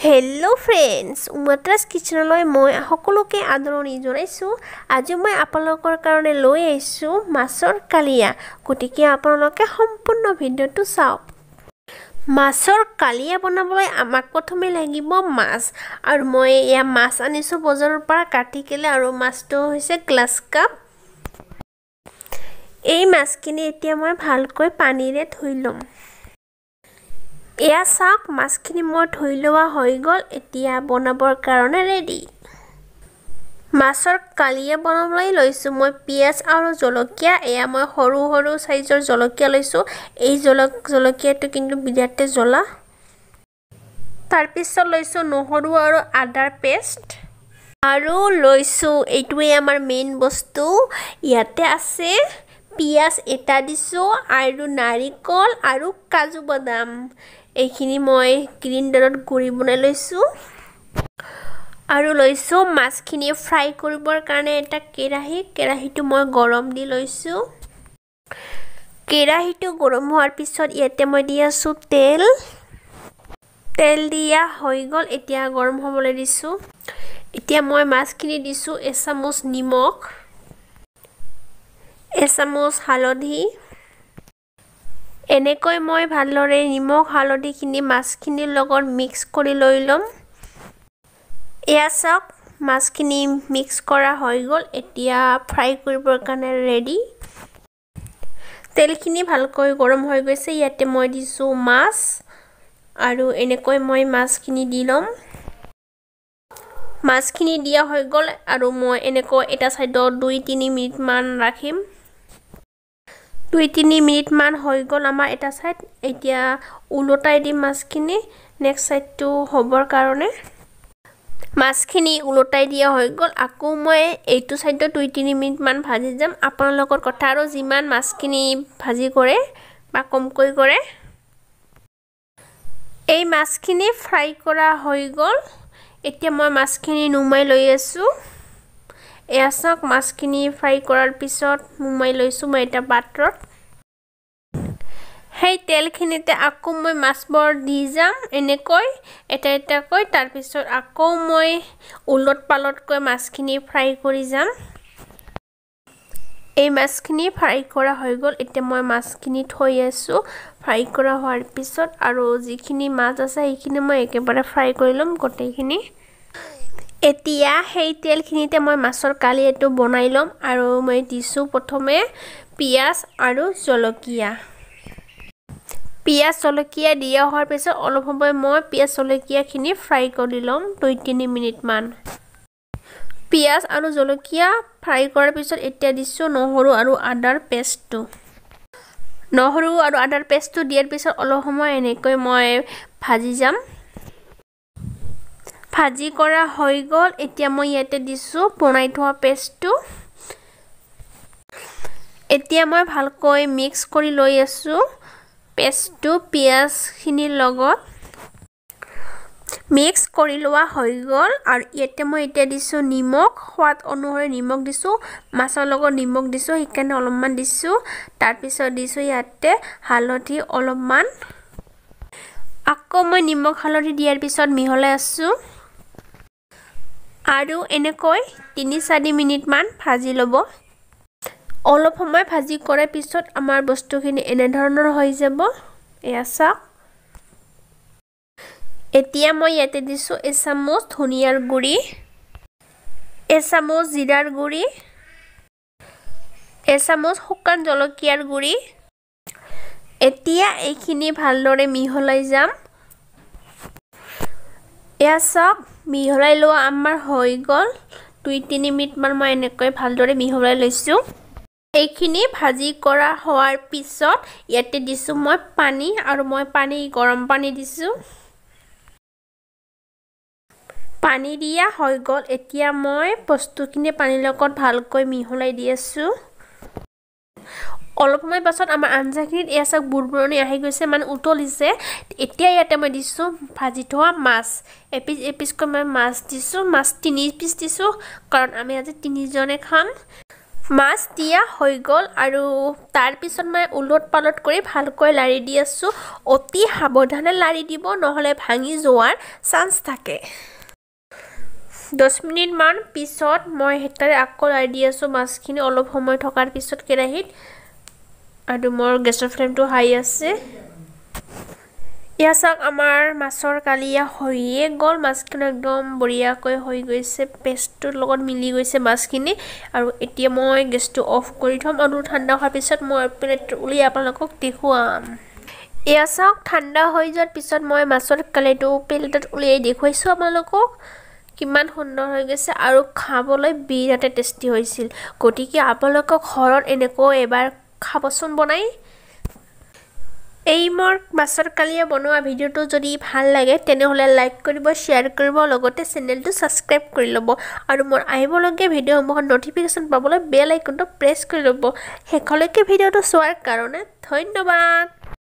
Hello friends, Umatara's kitchenলৈ মই সকলোকে আদৰণি জনাইছো। আজি মই আপোনালোকৰ কাৰণে লৈ আহিছো মাছৰ কালিয়া। গতিকে আপোনালোকে সম্পূৰ্ণ ভিডিঅটো চাওক। মাছৰ কালিয়া বনাবলৈ আমাক প্ৰথমে লাগিব মাছ আৰু মই এয়া মাছ আনিছো বজাৰৰ পৰা কাটি কেলে আৰু মাছটো হৈছে গ্লাছ কাপ। এই মাছখিনি এতিয়া মই ভালকৈ পানীৰে ধুই লম। এয়া চাওক মাছখিনি মই ধুই লোৱা হৈ গ'ল এতিয়া বনাবৰ কাৰণে ৰেডি। মাছৰ কালিয়া বনাবলৈ লৈছো মই পিয়াজ আৰু জলকীয়া। এয়া মই সৰু সৰু সাইজৰ জলকীয়া লৈছো। এই জলকীয়াটো কিন্তু বিৰাটে জ্বলা। তাৰ পিছত লৈছো নহৰু আৰু আদাৰ পেষ্ট আৰু লৈছো এইটোৱে আমাৰ মেইন বস্তু। ইয়াতে আছে পিয়াজ এটা দিছো আৰু নাৰিকল আৰু কাজু বাদাম। এইখিনি মই গ্ৰাইণ্ডাৰত গুৰি বনাই লৈছো আৰু লৈছো মাছখিনি ফ্ৰাই কৰিবৰ কাৰণে এটা কেৰাহীটো মই গৰম দি লৈছো। কেৰাহীটো গৰম হোৱাৰ পিছত ইয়াতে মই দি আছো তেল দিয়া হৈ গ'ল এতিয়া গৰম হ'বলৈ দিছো। এতিয়া মই মাছখিনি দিছো এচামুচ নিমখ, এচামুচ হালধি। এনেকৈ মই ভালদৰে নিমখ হালধিখিনি মাছখিনিৰ লগত মিক্স কৰি লৈ ল'ম। এয়া চাওক মাছখিনি মিক্স কৰা হৈ গ'ল এতিয়া ফ্ৰাই কৰিবৰ কাৰণে ৰেডি। তেলখিনি ভালকৈ গৰম হৈ গৈছে ইয়াতে মই দিছো মাছ আৰু এনেকৈ মই মাছখিনি দি ল'ম। মাছখিনি দিয়া হৈ গ'ল আৰু মই এনেকৈ এটা সাইডত 2-3 মিনিট মান ৰাখিম। 2-3 মিনিট মান হৈ গ'ল আমাৰ এটা সাইড। এতিয়া উলটাই দিম মাছখিনি নেক্সট সাইডটো হ'বৰ কাৰণে। মাছখিনি উলটাই দিয়া হৈ গ'ল আকৌ মই এইটো সাইডত 2-3 মিনিট মান ভাজি যাম। আপোনালোকৰ কথা আৰু যিমান মাছখিনি ভাজি কৰে বা কমকৈ কৰে। এই মাছখিনি ফ্ৰাই কৰা হৈ গ'ল এতিয়া মই মাছখিনি নুমাই লৈ আছো। এয়া চাওক মাছখিনি ফ্ৰাই কৰাৰ পিছত নুমাই লৈছো মই এটা পাত্ৰত। সেই তেলখিনিতে আকৌ মই মাছবোৰ দি যাম এনেকৈ এটা তাৰ পিছত আকৌ মই উলট পালটকৈ মাছখিনি ফ্ৰাই কৰি যাম। এই মাছখিনি ফ্ৰাই কৰা হৈ গ'ল এতিয়া মই মাছখিনি থৈ আছো ফ্ৰাই কৰা হোৱাৰ পিছত আৰু যিখিনি মাছ আছে সেইখিনি মই একেবাৰে ফ্ৰাই কৰি ল'ম গোটেইখিনি। এতিয়া সেই তেলখিনিতে মই মাছৰ কালিয়াটো বনাই ল'ম আৰু মই দিছো প্ৰথমে পিয়াজ আৰু জলকীয়া। পিয়াজ জলকীয়া দিয়া হোৱাৰ পিছত অলপ সময় মই পিয়াজ জলকীয়াখিনি ফ্ৰাই কৰি ল'ম 2-3 মিনিট মান। পিয়াজ আৰু জলকীয়া ফ্ৰাই কৰাৰ পিছত এতিয়া দিছো নহৰু আৰু আদাৰ পেষ্টটো। নহৰু আৰু আদাৰ পেষ্টটো দিয়াৰ পিছত অলপ সময় এনেকৈ মই ভাজি যাম। ভাজি কৰা হৈ গ'ল এতিয়া মই ইয়াতে দিছো বনাই থোৱা পেষ্টটো। এতিয়া মই ভালকৈ মিক্স কৰি লৈ আছো পেষ্টটো পিয়াজখিনিৰ লগত। মিক্স কৰি লোৱা হৈ গ'ল আৰু ইয়াতে মই এতিয়া দিছো নিমখ সোৱাদ অনুসৰি নিমখ দিছো। মাছৰ লগত নিমখ দিছো সেইকাৰণে অলপমান দিছো। তাৰ পিছত দিছো ইয়াতে হালধি অলপমান। আকৌ মই নিমখ হালধি দিয়াৰ পিছত মিহলাই আছো আৰু এনেকৈ 3-4 মিনিট মান ভাজি ল'ব। অলপ সময় ভাজি কৰাৰ পিছত আমাৰ বস্তুখিনি এনে ধৰণৰ হৈ যাব। এয়া চাওক এতিয়া মই ইয়াতে দিছো এচামুচ ধনিয়াৰ গুৰি, এচামুচ জিৰাৰ গুৰি, এচামুচ শুকান জলকীয়াৰ গুৰি। এতিয়া এইখিনি ভালদৰে মিহলাই যাম। এয়া চাওক মিহলাই লোৱা আমাৰ হৈ গ'ল 2-3 মিনিট মান মই এনেকৈ ভালদৰে মিহলাই লৈছো। এইখিনি ভাজি কৰা হোৱাৰ পিছত ইয়াতে দিছো মই পানী আৰু মই গৰম পানী দিছো। পানী দিয়া হৈ গ'ল এতিয়া মই বস্তুখিনি পানীৰ লগত ভালকৈ মিহলাই দি আছো। অলপ সময় পাছত আমাৰ আঞ্জাখিনিত এয়া চাওক বুৰবুৰণি আহি গৈছে মানে উতলিছে। এতিয়া ইয়াতে মই দিছো ভাজি থোৱা মাছ। এপিচকৈ মই মাছ দিছো। মাছ 3 পিচ দিছো কাৰণ আমি আজি 3জনে খাম। মাছ দিয়া হৈ গ'ল আৰু তাৰ পিছত মই উলট পালট কৰি ভালকৈ লাৰি দি আছোঁ অতি সাৱধানে লাৰি দিব নহ'লে ভাঙি যোৱাৰ চান্স থাকে 10 মিনিট মান পিছত মই হেতাৰে আকৌ লাৰি দি আছোঁ মাছখিনি অলপ সময় থকাৰ পিছত কেৰাহীত আৰু মোৰ গেছৰ ফ্লেমটো হাই আছে ইয়া চাওক আমাৰ মাছৰ কালিয়া হৈয়ে গ'ল মাছখিনি একদম বঢ়িয়াকৈ হৈ গৈছে পেষ্টটোৰ লগত মিলি গৈছে মাছখিনি আৰু এতিয়া মই গেছটো অফ কৰি থম আৰু ঠাণ্ডা হোৱাৰ পিছত মই প্লেট উলিয়াই আপোনালোকক দেখুৱাম এয়া চাওক ঠাণ্ডা হৈ যোৱাৰ পিছত মই মাছৰ কালিয়াটো প্লেটত উলিয়াই দেখুৱাইছোঁ আপোনালোকক কিমান সুন্দৰ হৈ গৈছে আৰু খাবলৈ বিৰাট টেষ্টি হৈছিল গতিকে আপোনালোকক ঘৰত এনেকৈ এবাৰ খাবচোন বনাই এই মোৰ মাছৰ কালিয়া বনোৱা ভিডিঅ'টো যদি ভাল লাগে তেনেহ'লে লাইক কৰিব শ্বেয়াৰ কৰিব লগতে চেনেলটো ছাবস্ক্ৰাইব কৰি ল'ব আৰু মোৰ আহিবলগীয়া ভিডিঅ'সমূহৰ নটিফিকেশ্যন পাবলৈ বেল আইকনটো প্ৰেছ কৰি ল'ব শেষলৈকে ভিডিঅ'টো চোৱাৰ কাৰণে ধন্যবাদ